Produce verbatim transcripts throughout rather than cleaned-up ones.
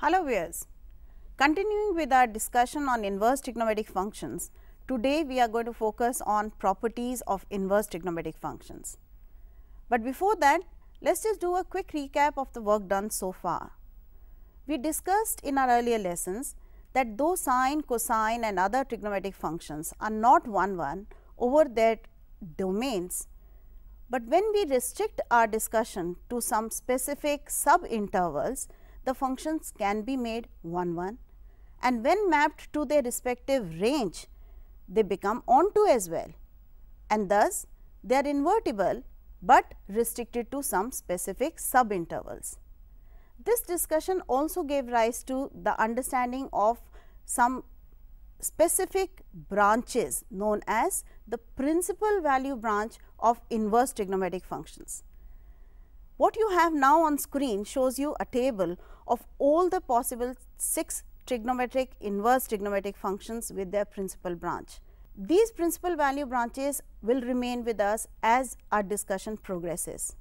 Hello viewers, continuing with our discussion on inverse trigonometric functions, today we are going to focus on properties of inverse trigonometric functions. But before that, let us just do a quick recap of the work done so far. We discussed in our earlier lessons that though sine, cosine and other trigonometric functions are not one one over their domains, but when we restrict our discussion to some specific sub intervals, the functions can be made one one, and when mapped to their respective range, they become onto as well, and thus they are invertible, but restricted to some specific sub intervals. This discussion also gave rise to the understanding of some specific branches known as the principal value branch of inverse trigonometric functions. What you have now on screen shows you a table of all the possible six trigonometric inverse trigonometric functions with their principal branch. These principal value branches will remain with us as our discussion progresses.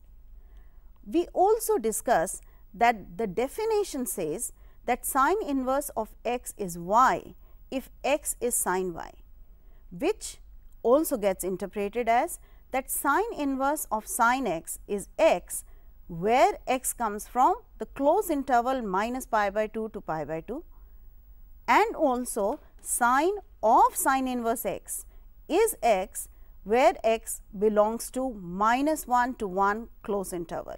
We also discuss that the definition says that sine inverse of x is y if x is sine y, which also gets interpreted as that sine inverse of sine x is x where x comes from the closed interval minus pi by two to pi by two, and also sine of sine inverse x is x where x belongs to minus one to one closed interval.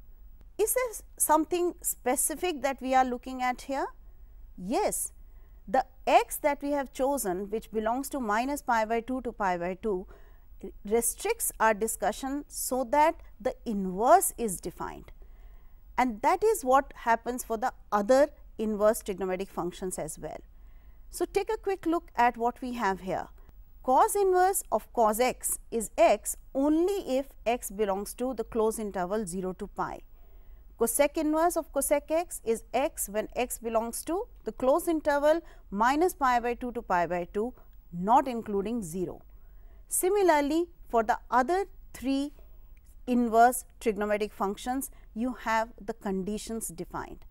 Is there something specific that we are looking at here? Yes, the x that we have chosen, which belongs to minus pi by two to pi by two, restricts our discussion so that the inverse is defined, and that is what happens for the other inverse trigonometric functions as well. So, take a quick look at what we have here. Cos inverse of cos x is x only if x belongs to the closed interval zero to pi. Cosec inverse of cosec x is x when x belongs to the closed interval minus pi by two to pi by two, not including zero. Similarly, for the other three inverse trigonometric functions, you have the conditions defined.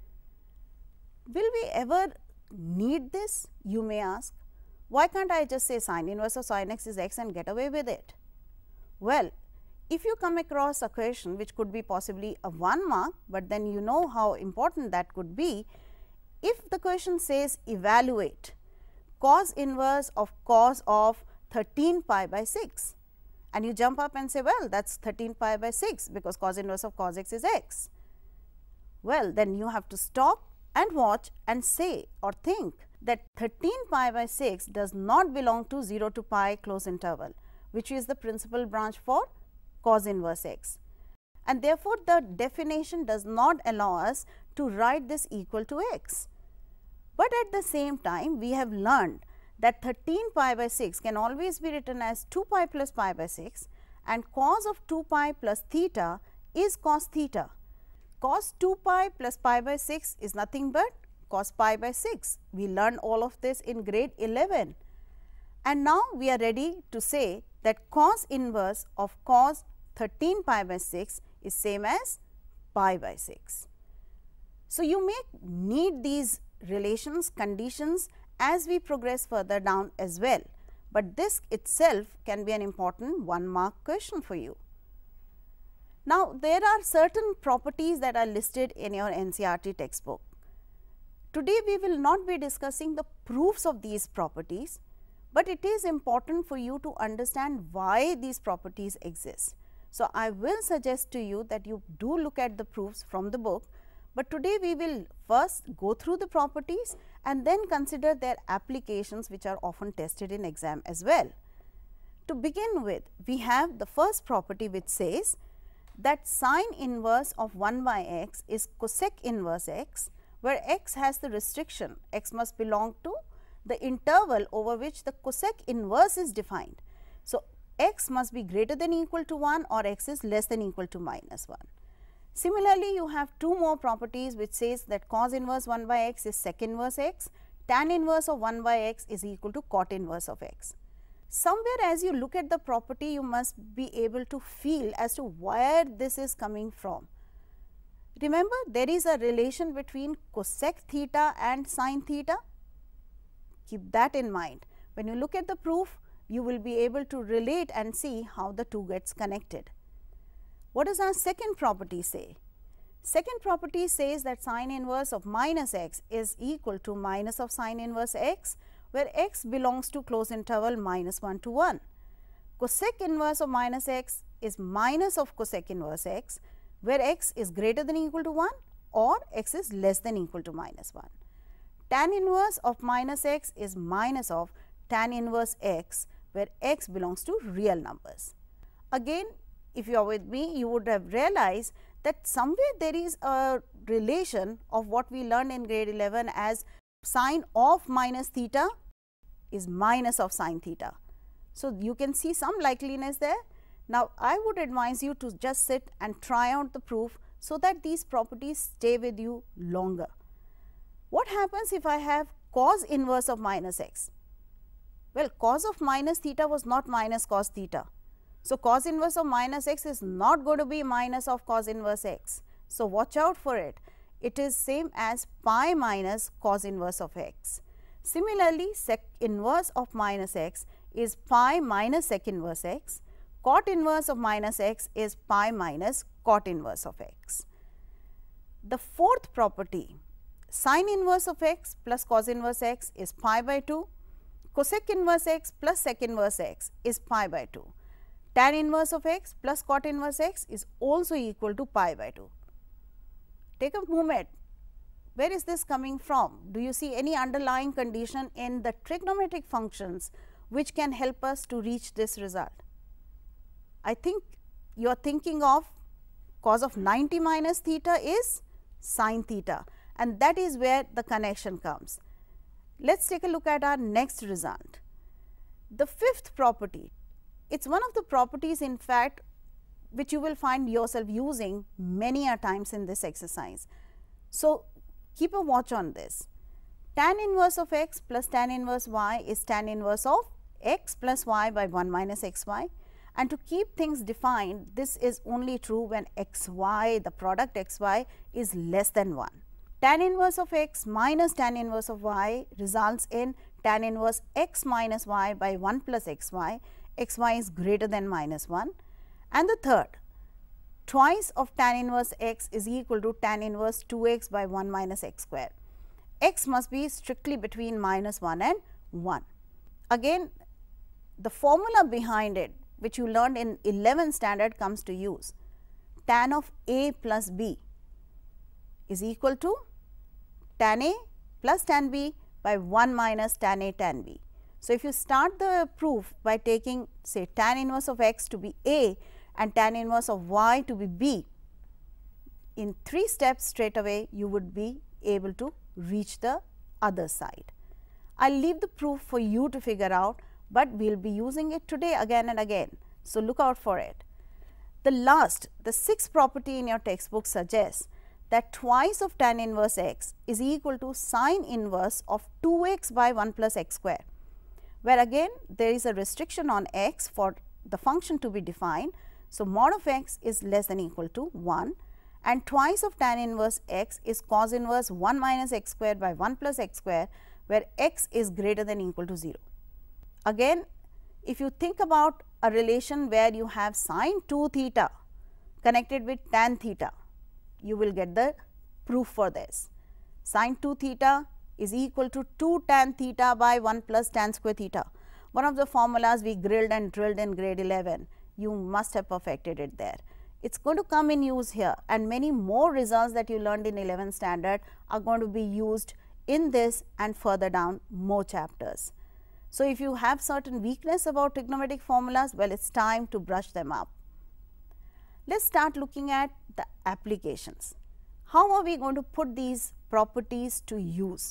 Will we ever need this? You may ask. Why can't I just say sine inverse of sine x is x and get away with it? Well, if you come across a question which could be possibly a one mark, but then you know how important that could be. If the question says evaluate cos inverse of cos of thirteen pi by six, and you jump up and say, well, that is thirteen pi by six because cos inverse of cos x is x. Well, then you have to stop and watch and say or think that thirteen pi by six does not belong to zero to pi close interval, which is the principal branch for cos inverse x, and therefore, the definition does not allow us to write this equal to x. But at the same time, we have learned that thirteen pi by six can always be written as two pi plus pi by six, and cos of two pi plus theta is cos theta. Cos two pi plus pi by six is nothing but cos pi by six. We learned all of this in grade eleven, and now we are ready to say that cos inverse of cos thirteen pi by six is same as pi by six. So, you may need these relations, conditions as we progress further down as well, but this itself can be an important one mark question for you. Now, there are certain properties that are listed in your N C E R T textbook. Today, we will not be discussing the proofs of these properties, but it is important for you to understand why these properties exist. So, I will suggest to you that you do look at the proofs from the book, but today we will first go through the properties and then consider their applications, which are often tested in exam as well. To begin with, we have the first property which says that sine inverse of one by x is cosec inverse x, where x has the restriction x must belong to the interval over which the cosec inverse is defined. So, x must be greater than or equal to one or x is less than or equal to minus one. Similarly, you have two more properties which says that cos inverse one by x is sec inverse x, tan inverse of one by x is equal to cot inverse of x. Somewhere as you look at the property, you must be able to feel as to where this is coming from. Remember, there is a relation between cosec theta and sin theta. Keep that in mind. When you look at the proof, you will be able to relate and see how the two gets connected. What does our second property say? Second property says that sin inverse of minus x is equal to minus of sin inverse x, where x belongs to closed interval minus one to one. Cosec inverse of minus x is minus of cosec inverse x, where x is greater than equal to one or x is less than equal to minus one. Tan inverse of minus x is minus of tan inverse x, where x belongs to real numbers. Again, if you are with me, you would have realized that somewhere there is a relation of what we learned in grade eleven as sine of minus theta is minus of sine theta. So, you can see some likeliness there. Now, I would advise you to just sit and try out the proof so that these properties stay with you longer. What happens if I have cos inverse of minus x? Well, cos of minus theta was not minus cos theta. So, cos inverse of minus x is not going to be minus of cos inverse x. So, watch out for it. It is same as pi minus cos inverse of x. Similarly, sec inverse of minus x is pi minus sec inverse x. Cot inverse of minus x is pi minus cot inverse of x. The fourth property, sin inverse of x plus cos inverse x is pi by two. Cosec inverse x plus sec inverse x is pi by two. Tan inverse of x plus cot inverse x is also equal to pi by two. Take a moment. Where is this coming from? Do you see any underlying condition in the trigonometric functions which can help us to reach this result? I think you are thinking of cos of ninety minus theta is sin theta, and that is where the connection comes. Let us take a look at our next result. The fifth property, it is one of the properties in fact which you will find yourself using many a times in this exercise. So, keep a watch on this. Tan inverse of x plus tan inverse y is tan inverse of x plus y by one minus xy, and to keep things defined, this is only true when xy, the product xy is less than one. Tan inverse of x minus tan inverse of y results in tan inverse x minus y by one plus xy, xy is greater than minus one. And the third, twice of tan inverse x is equal to tan inverse two x by one minus x square. X must be strictly between minus one and one. Again, the formula behind it, which you learned in eleventh standard, comes to use. Tan of a plus b is equal to tan a plus tan b by one minus tan a tan b. So, if you start the proof by taking say tan inverse of x to be a and tan inverse of y to be b, in three steps straight away you would be able to reach the other side. I will leave the proof for you to figure out, but we will be using it today again and again. So, look out for it. The last, the sixth property in your textbook suggests that twice of tan inverse x is equal to sine inverse of two x by one plus x square, where again there is a restriction on x for the function to be defined. So, mod of x is less than equal to one, and twice of tan inverse x is cos inverse one minus x square by one plus x square, where x is greater than equal to zero. Again, if you think about a relation where you have sine two theta connected with tan theta, you will get the proof for this. Sine two theta is equal to two tan theta by one plus tan square theta. One of the formulas we grilled and drilled in grade eleven, you must have perfected it there. It is going to come in use here, and many more results that you learned in eleventh standard are going to be used in this and further down more chapters. So, if you have certain weakness about trigonometric formulas, well, it is time to brush them up. Let us start looking at the applications. How are we going to put these properties to use?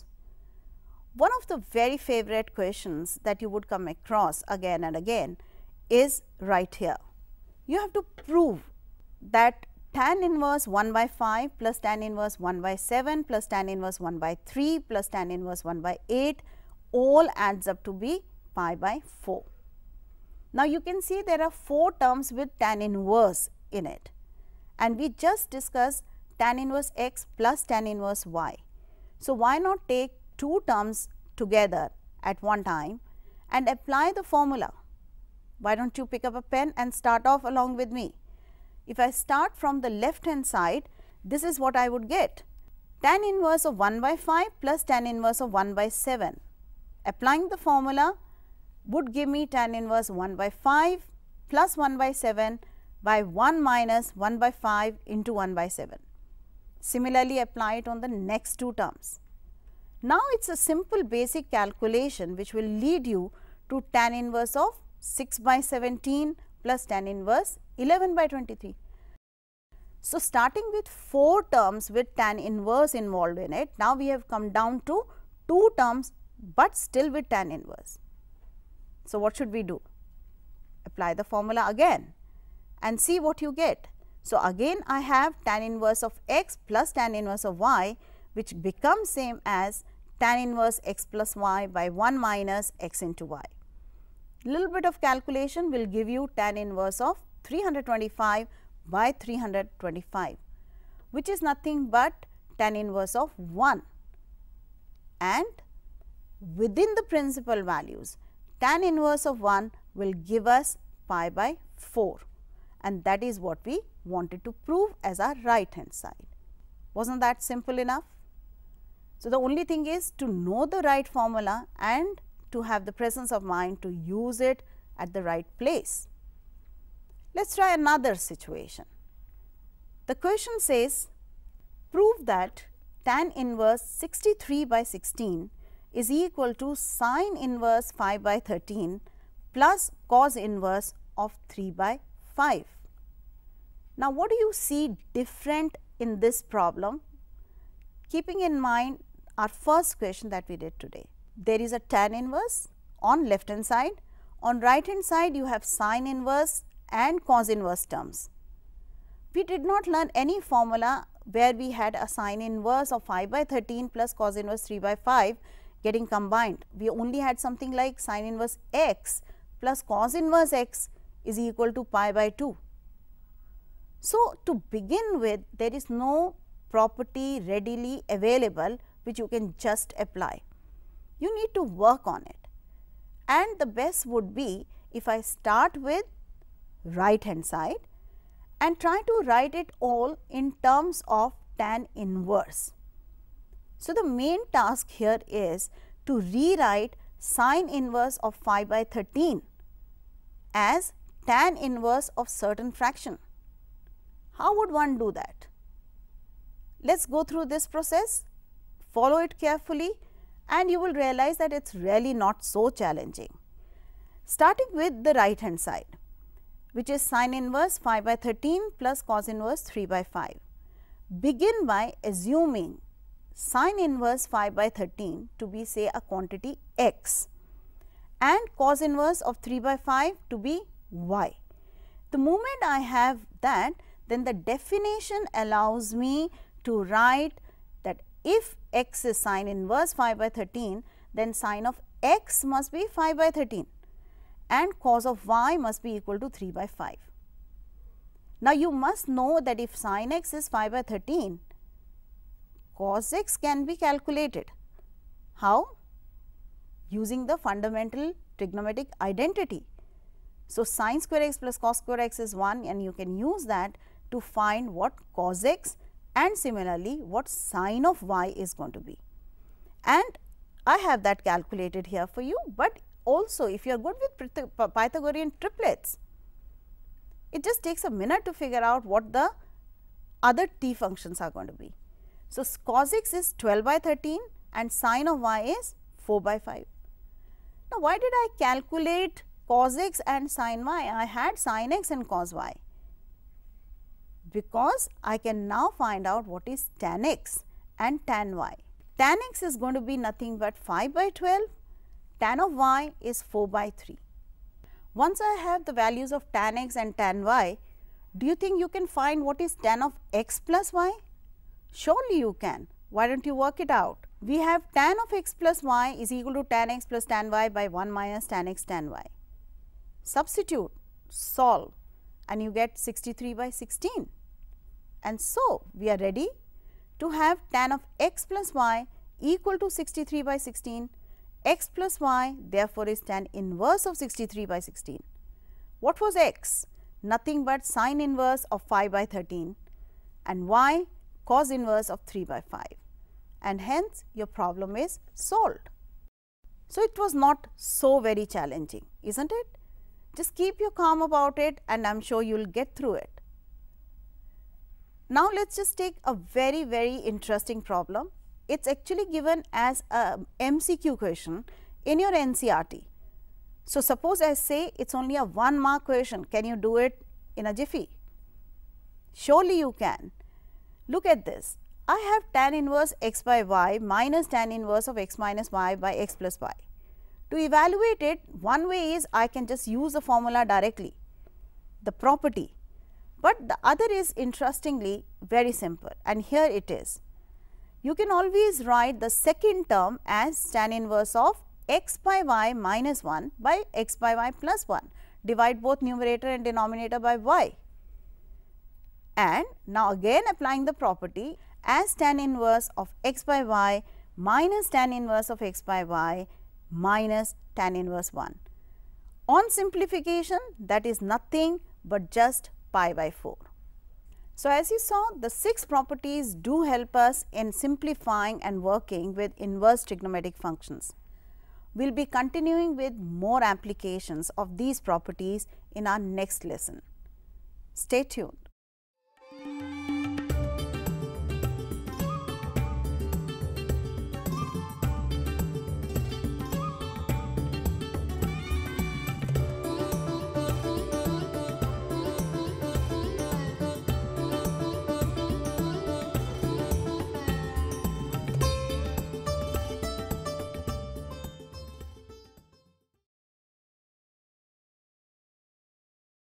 One of the very favorite questions that you would come across again and again is right here. You have to prove that tan inverse one by five plus tan inverse one by seven plus tan inverse one by three plus tan inverse one by eight all adds up to be pi by four. Now, you can see there are four terms with tan inverse in it, and we just discussed tan inverse x plus tan inverse y. So, why not take two terms together at one time and apply the formula? Why do not you pick up a pen and start off along with me? If I start from the left hand side, this is what I would get: tan inverse of one by five plus tan inverse of one by seven. Applying the formula would give me tan inverse one by five plus one by seven by one minus one by five into one by seven. Similarly, apply it on the next two terms. Now, it is a simple basic calculation which will lead you to tan inverse of six by seventeen plus tan inverse eleven by twenty-three. So, starting with four terms with tan inverse involved in it, now we have come down to two terms, but still with tan inverse. So, what should we do? Apply the formula again and see what you get. So, again I have tan inverse of x plus tan inverse of y, which becomes same as tan inverse x plus y by one minus x into y. Little bit of calculation will give you tan inverse of three hundred twenty-five by three hundred twenty-five, which is nothing but tan inverse of one, and within the principal values tan inverse of one will give us pi by four, and that is what we wanted to prove as our right hand side. Wasn't that simple enough? So, the only thing is to know the right formula and to have the presence of mind to use it at the right place. Let us try another situation. The question says, prove that tan inverse sixty-three by sixteen is equal to sine inverse five by thirteen plus cos inverse of three by five. Now, what do you see different in this problem, keeping in mind our first question that we did today? There is a tan inverse on left hand side, on right hand side you have sine inverse and cos inverse terms. We did not learn any formula where we had a sine inverse of five by thirteen plus cos inverse three by five getting combined. We only had something like sine inverse x plus cos inverse x is equal to pi by two. So, to begin with, there is no property readily available which you can just apply. You need to work on it, and the best would be if I start with right hand side and try to write it all in terms of tan inverse. So, the main task here is to rewrite sine inverse of five by thirteen as tan inverse of certain fraction. How would one do that? Let us go through this process, follow it carefully, and you will realize that it is really not so challenging. Starting with the right hand side, which is sine inverse five by thirteen plus cos inverse three by five. Begin by assuming sine inverse five by thirteen to be, say, a quantity x and cos inverse of three by five to be y. The moment I have that, then the definition allows me to write that if x is sine inverse five by thirteen, then sine of x must be five by thirteen and cos of y must be equal to three by five. Now, you must know that if sine x is five by thirteen, cos x can be calculated. How? Using the fundamental trigonometric identity. So, sine square x plus cos square x is one, and you can use that to find what cos x and similarly what sine of y is going to be. And I have that calculated here for you, but also if you are good with Pythagorean triplets, it just takes a minute to figure out what the other t functions are going to be. So, cos x is twelve by thirteen and sine of y is four by five. Now, why did I calculate cos x and sine y? I had sine x and cos y, because I can now find out what is tan x and tan y. Tan x is going to be nothing but five by twelve, tan of y is four by three. Once I have the values of tan x and tan y, do you think you can find what is tan of x plus y? Surely you can. Why don't you work it out? We have tan of x plus y is equal to tan x plus tan y by one minus tan x tan y. Substitute, solve, and you get sixty-three by sixteen. And so, we are ready to have tan of x plus y equal to sixty-three by sixteen. X plus y therefore, is tan inverse of sixty-three by sixteen. What was x? Nothing but sine inverse of five by thirteen, and y cos inverse of three by five, and hence your problem is solved. So, it was not so very challenging, isn't it? Just keep your calm about it, and I am sure you will get through it. Now, let us just take a very very interesting problem. It is actually given as a M C Q question in your N C R T. So, suppose I say it is only a one mark question, can you do it in a jiffy? Surely you can. Look at this, I have tan inverse x by y minus tan inverse of x minus y by x plus y. To evaluate it, one way is I can just use the formula directly, the property, but the other is interestingly very simple, and here it is. You can always write the second term as tan inverse of x by y minus one by x by y plus one, divide both numerator and denominator by y. And now again applying the property as tan inverse of x by y minus tan inverse of x by y minus tan inverse one. On simplification, that is nothing but just pi by four. So, as you saw, the six properties do help us in simplifying and working with inverse trigonometric functions. We will be continuing with more applications of these properties in our next lesson. Stay tuned.